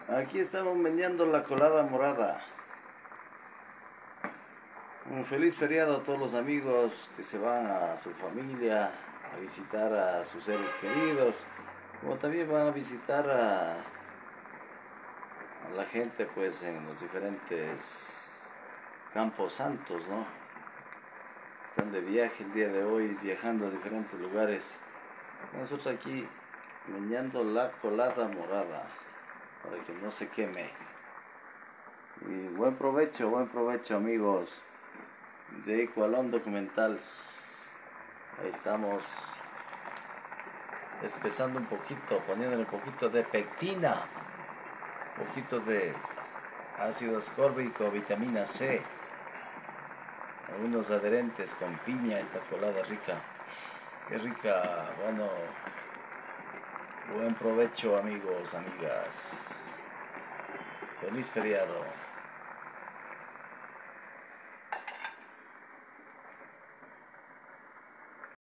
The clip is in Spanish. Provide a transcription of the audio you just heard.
Aquí estamos meneando la colada morada. Un feliz feriado a todos los amigos que se van a su familia a visitar a sus seres queridos, como también van a visitar a la gente pues en los diferentes campos santos, ¿no? Están de viaje el día de hoy, viajando a diferentes lugares. Nosotros aquí meneando la colada morada para que no se queme. Y buen provecho amigos de Ecualón Documentals. Ahí estamos espesando un poquito, poniéndole un poquito de pectina, un poquito de ácido ascórbico, vitamina C, algunos adherentes con piña. Esta colada rica, qué rica. Bueno, buen provecho amigos, amigas, feliz feriado.